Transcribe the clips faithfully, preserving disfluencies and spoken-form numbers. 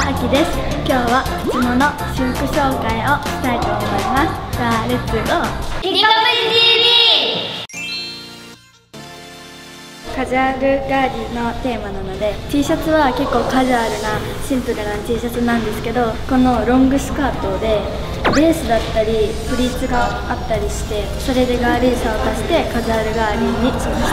あきです。今日はプチモの私服紹介をしたいと思います。じゃあレッツゴー。 リコプチ ティーブイ。 カジュアルガーリーのテーマなので、 T シャツは結構カジュアルなシンプルな T シャツなんですけど、このロングスカートでレースだったりプリーツがあったりして、それでガーリーさを足してカジュアルガーリーにしました。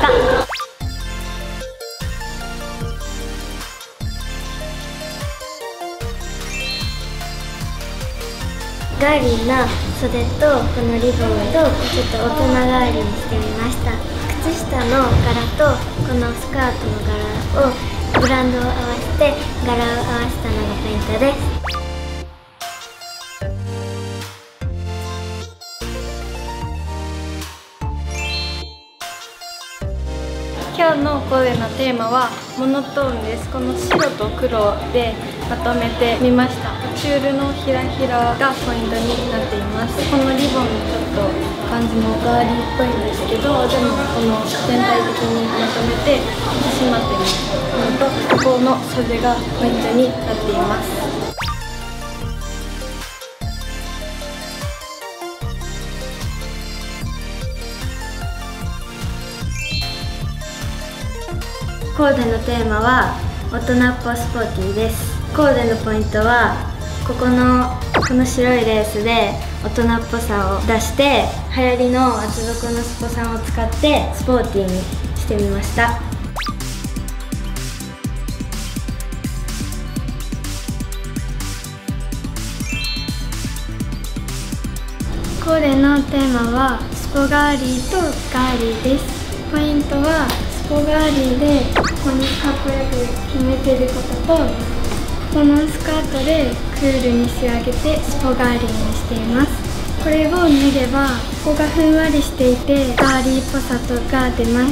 ガーリーな袖とこのリボンとちょっと大人ガーリーにしてみました。靴下の柄とこのスカートの柄をブランドを合わせて柄を合わせたのがポイントです。 今日のコーデのテーマはモノトーンです。この白と黒でまとめてみました。チュールのひらひらがポイントになっています。このリボンちょっと感じもガーリーっぽいんですけど、でもこの全体的にまとめて引き締まってみるのと、ここの袖がポイントになっています。 コーデのテーマは大人っぽスポーティーです。コーデのポイントはここのこの白いレースで大人っぽさを出して、流行りの厚底のスポサンを使ってスポーティーにしてみました。 コーデのテーマはスポガーリーとガーリーです。ポイントはスポガーリーでここにかっこよく決めてることと、このスカートでクールに仕上げてスポガーリーにしています。これを脱げばここがふんわりしていてガーリーっぽさとが出ます。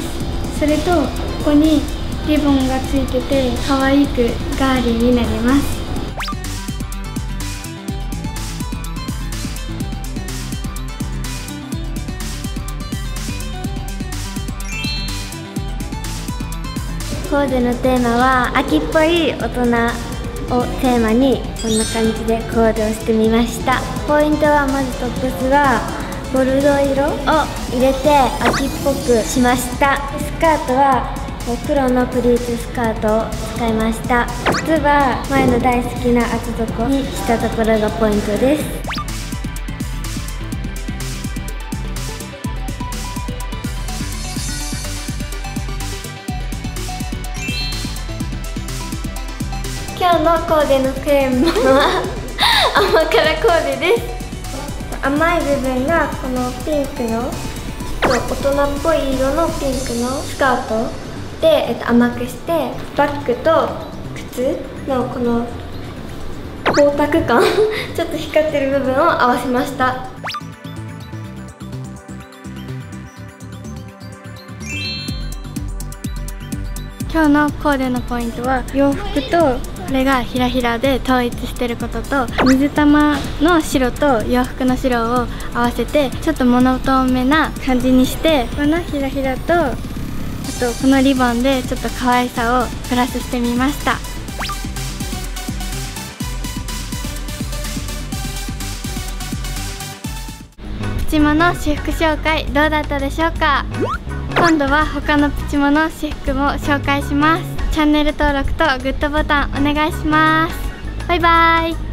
それとここにリボンがついてて可愛くガーリーになります。 コーデのテーマは秋っぽい大人をテーマにこんな感じでコーデをしてみました。ポイントはまずトップスはボルドー色を入れて秋っぽくしました。スカートは黒のプリーツスカートを使いました。靴は前の大好きな厚底にしたところがポイントです。今日のコーデのテーマは甘辛コーデです。甘い部分がこのピンクの大人っぽい色のピンクのスカートで、えっと、甘くして、バッグと靴のこの光沢感ちょっと光ってる部分を合わせました。 今日のコーデのポイントは洋服とこれがひらひらで統一してることと、水玉の白と洋服の白を合わせてちょっとモノトーンめな感じにして、このひらひらとあとこのリボンでちょっと可愛さをプラスしてみました。プチモの私服紹介どうだったでしょうか。今度は他のプチモの私服も紹介します。チャンネル登録とグッドボタンお願いします。バイバイ。